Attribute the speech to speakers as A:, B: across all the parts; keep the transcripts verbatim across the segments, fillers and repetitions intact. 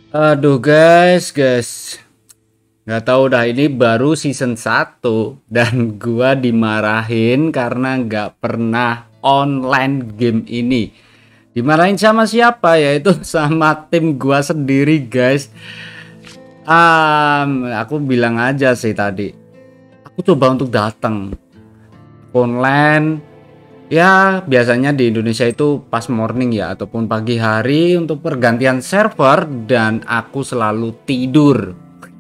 A: Aduh guys, guys. Nggak tahu dah ini baru season satu dan gua dimarahin karena nggak pernah online game ini. Dimarahin sama siapa? Yaitu sama tim gua sendiri, guys. Um, aku bilang aja sih tadi. Aku coba untuk datang online. Ya, biasanya di Indonesia itu pas morning ya, ataupun pagi hari untuk pergantian server, dan aku selalu tidur.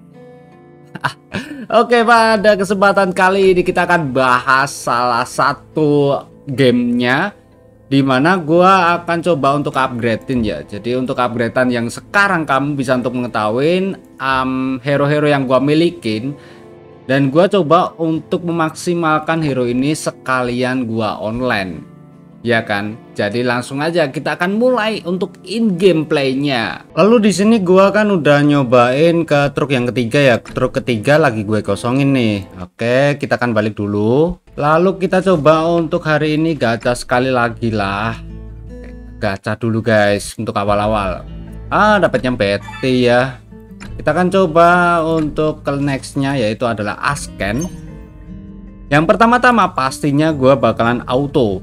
A: Oke, pada kesempatan kali ini kita akan bahas salah satu gamenya, dimana gua akan coba untuk upgradein ya. Jadi untuk upgradean yang sekarang kamu bisa untuk mengetahui um, hero-hero yang gua milikin. Dan gua coba untuk memaksimalkan hero ini sekalian gua online, ya kan? Jadi langsung aja kita akan mulai untuk in gameplaynya. Lalu di sini gua kan udah nyobain ke truk yang ketiga ya. Truk ketiga lagi gue kosongin nih. Oke, kita akan balik dulu. Lalu kita coba untuk hari ini gacha sekali lagi lah. Gacha dulu guys untuk awal-awal. Ah, dapatnya Betty ya. Kita akan coba untuk ke nextnya, yaitu adalah Asken. Yang pertama-tama pastinya gua bakalan auto.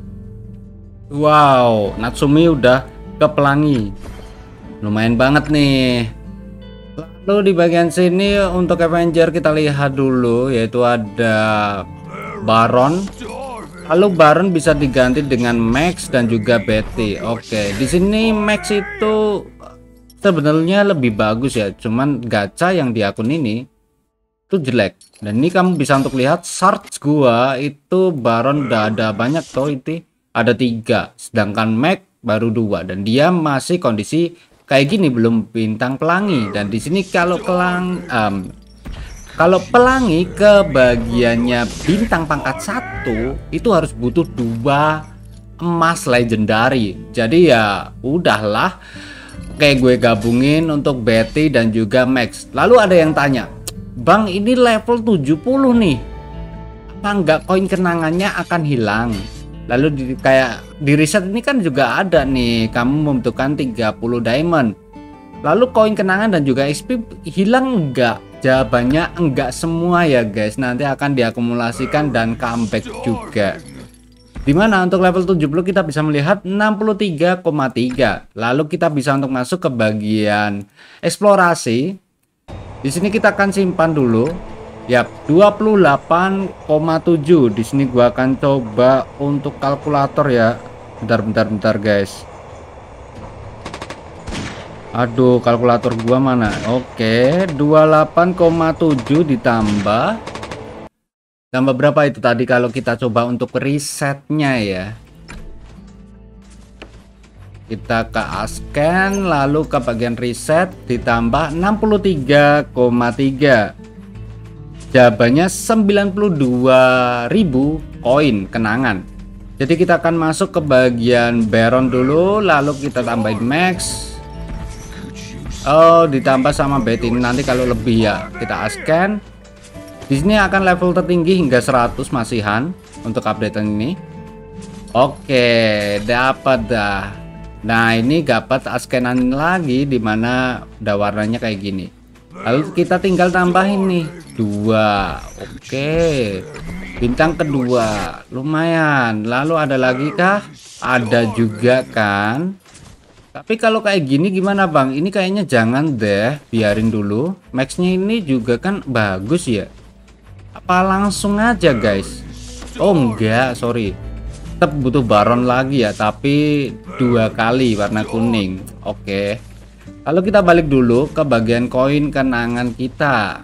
A: Wow, Natsumi udah ke pelangi, lumayan banget nih. Lalu di bagian sini untuk Avenger kita lihat dulu, yaitu ada Baron. Lalu Baron bisa diganti dengan Max dan juga Betty. Oke, di sini Max itu sebenarnya lebih bagus ya, cuman gacha yang di akun ini tuh jelek. Dan ini kamu bisa untuk lihat search gua itu Baron udah ada banyak tuh, itu ada tiga, sedangkan Mac baru dua, dan dia masih kondisi kayak gini, belum bintang pelangi. Dan di sini kalau kelang um, kalau pelangi ke bagiannya bintang pangkat satu itu harus butuh dua emas legendary. Jadi ya udahlah, kayak gue gabungin untuk Betty dan juga Max. Lalu ada yang tanya, Bang ini level tujuh puluh nih, apa enggak koin kenangannya akan hilang? Lalu di, kayak di riset ini kan juga ada nih, kamu membutuhkan tiga puluh diamond. Lalu koin kenangan dan juga X P hilang enggak? Jawabannya enggak semua ya guys, nanti akan diakumulasikan dan comeback juga. Dimana untuk level tujuh puluh kita bisa melihat enam puluh tiga koma tiga. Lalu kita bisa untuk masuk ke bagian eksplorasi. Di sini kita akan simpan dulu. Yap, dua puluh delapan koma tujuh. Di sini gua akan coba untuk kalkulator ya. Bentar bentar bentar guys. Aduh, kalkulator gua mana? Oke, dua puluh delapan koma tujuh ditambah tambah berapa itu tadi kalau kita coba untuk resetnya ya. Kita ke Asken, lalu ke bagian reset ditambah enam puluh tiga koma tiga. Jawabannya sembilan puluh dua ribu koin kenangan. Jadi kita akan masuk ke bagian Baron dulu, lalu kita tambahin Max. Oh, ditambah sama Betty, nanti kalau lebih ya kita Asken. Di sini akan level tertinggi hingga seratus masihan untuk updatean ini. Oke, dapat dah. Nah, ini dapat askenan lagi, dimana udah warnanya kayak gini. Lalu kita tinggal tambahin nih dua. Oke, bintang kedua lumayan. Lalu ada lagi kah? Ada juga kan. Tapi kalau kayak gini gimana Bang? Ini kayaknya jangan deh, biarin dulu. Maxnya ini juga kan bagus ya. Apa langsung aja guys? Oh enggak, sorry, tetap butuh Baron lagi ya, tapi dua kali warna kuning. Oke, lalu kita balik dulu ke bagian koin kenangan kita.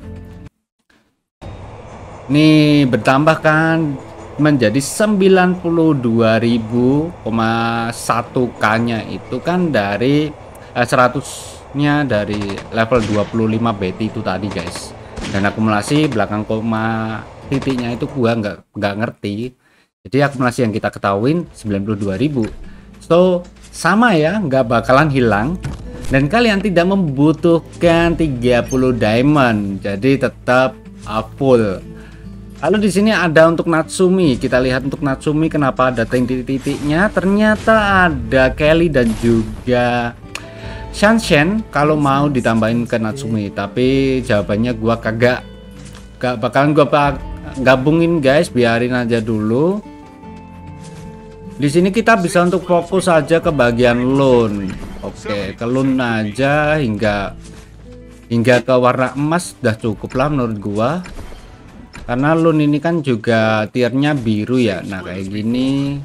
A: Nih bertambah kan menjadi sembilan puluh dua ribu satu K nya, itu kan dari eh, seratus nya dari level dua puluh lima Betty itu tadi guys. Dan akumulasi belakang koma titiknya itu gua nggak nggak ngerti. Jadi akumulasi yang kita ketahuin sembilan puluh dua ribu. So sama ya, nggak bakalan hilang. Dan kalian tidak membutuhkan tiga puluh diamond. Jadi tetap uh, full. Lalu di sini ada untuk Natsumi. Kita lihat untuk Natsumi kenapa ada titik-titiknya. Ternyata ada Kelly dan juga Shanshen kalau mau ditambahin ke Natsumi, tapi jawabannya gua kagak gak bakalan gua pak gabungin guys, biarin aja dulu. Di sini kita bisa untuk fokus aja ke bagian loan. Oke, ke loan aja hingga hingga ke warna emas udah cukup lah menurut gua. Karena loan ini kan juga tiernya biru ya. Nah, kayak gini.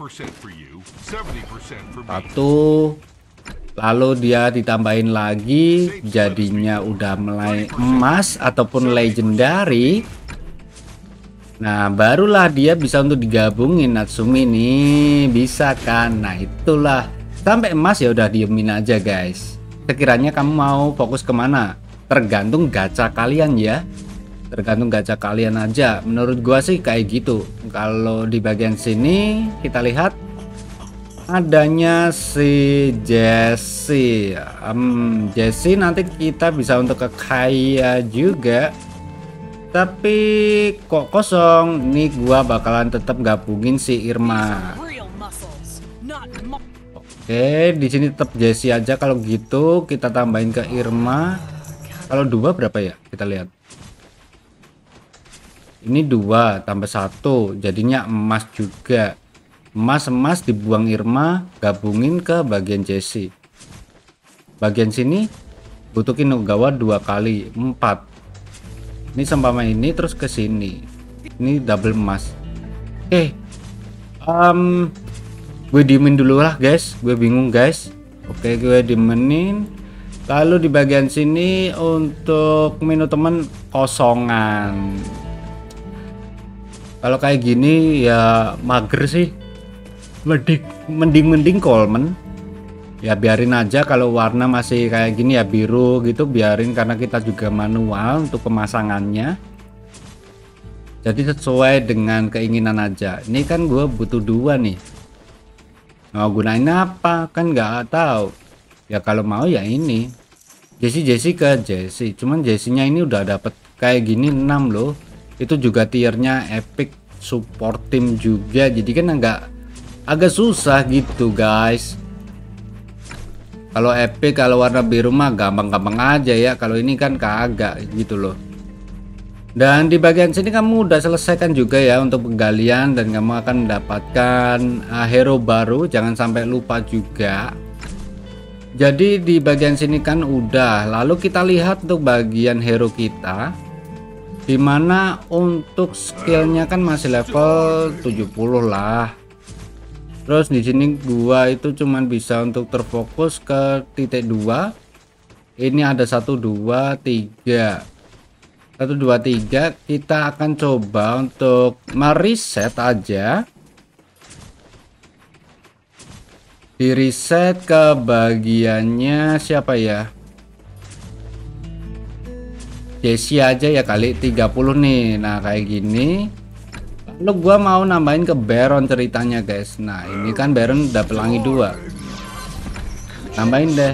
A: Satu. Lalu dia ditambahin lagi, jadinya udah mulai emas ataupun legendary. Nah, barulah dia bisa untuk digabungin Natsumi nih, bisa kan? Nah, itulah sampai emas ya udah diemin aja guys. Sekiranya kamu mau fokus kemana, tergantung gacha kalian ya. Tergantung gacha kalian aja. Menurut gua sih kayak gitu. Kalau di bagian sini kita lihat adanya si Jesse. um, Jesse nanti kita bisa untuk ke kaya juga, tapi kok kosong nih. Gua bakalan tetap gabungin si Irma. Oke, di sini tetap Jesse aja. Kalau gitu kita tambahin ke Irma. Kalau dua berapa ya, kita lihat. Ini dua tambah satu jadinya emas juga. Emas-emas dibuang Irma, gabungin ke bagian Jesse. Bagian sini butuh Kinugawa dua kali, empat. Ini sempama ini terus ke sini. Ini double emas. Eh, um, gue diemin dulu lah guys, gue bingung guys. Oke, gue diemenin. Lalu di bagian sini untuk menu temen kosongan. Kalau kayak gini ya mager sih. Mending-mending Coleman ya, biarin aja. Kalau warna masih kayak gini ya biru gitu, biarin karena kita juga manual untuk pemasangannya, jadi sesuai dengan keinginan aja. Ini kan gue butuh dua nih, mau gunain apa kan nggak tahu ya. Kalau mau ya ini Jesse Jesse ke Jesse, cuman Jesse-nya ini udah dapet kayak gini enam loh. Itu juga tiernya epic support team juga, jadi kan enggak agak susah gitu guys. Kalau epic, kalau warna biru mah gampang-gampang aja ya. Kalau ini kan kagak gitu loh. Dan di bagian sini kamu udah selesaikan juga ya untuk penggalian, dan kamu akan mendapatkan uh, hero baru. Jangan sampai lupa juga. Jadi di bagian sini kan udah. Lalu kita lihat untuk bagian hero kita, dimana untuk skillnya kan masih level tujuh puluh lah. Terus di sini gua itu cuman bisa untuk terfokus ke titik dua. Ini ada satu dua tiga, satu dua tiga. Kita akan coba untuk mereset aja, di reset ke bagiannya siapa ya, Jesse aja ya kali, tiga puluh nih. Nah kayak gini. Lalu gua mau nambahin ke Baron ceritanya guys. Nah ini kan Baron udah pelangi dua, tambahin deh.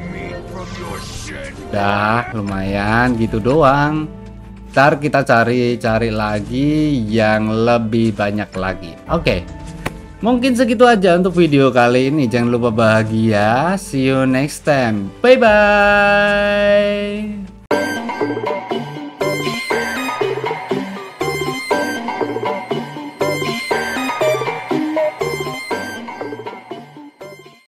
A: Dah lumayan gitu doang. Ntar kita cari-cari lagi yang lebih banyak lagi. Oke, mungkin segitu aja untuk video kali ini. Jangan lupa bahagia. See you next time. Bye bye.